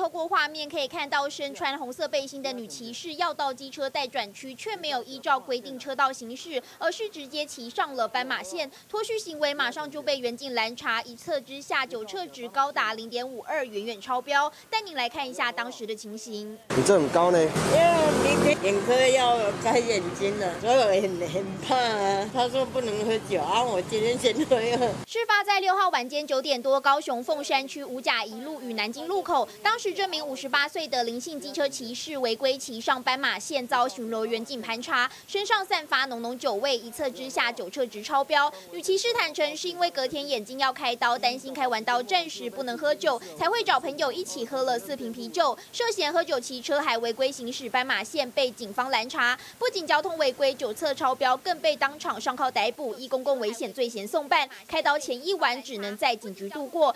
透过画面可以看到，身穿红色背心的女骑士要到机车待转区，却没有依照规定车道行驶，而是直接骑上了斑马线，脱序行为马上就被远警拦查，一测之下酒测值高达0.52，远远超标。带您来看一下当时的情形。 你这很高呢？ 因为明天眼科要开眼睛了，所以我很怕啊。他说不能喝酒啊，我今天先喝了。 事发在6号晚间9点多，高雄凤山区五甲一路与南京路口，当时这名58岁的林姓机车骑士违规骑上斑马线，遭巡逻员警盘查，身上散发浓浓酒味，一测之下酒测值超标。女骑士坦承是因为隔天眼睛要开刀，担心开完刀暂时不能喝酒，才会找朋友一起喝了4瓶啤酒，涉嫌喝酒骑车还违规行驶斑马线，被警方拦查。不仅交通违规、酒测超标，更被当场上铐逮捕，依公共危险罪嫌送办。开刀前1晚只能在警局度过。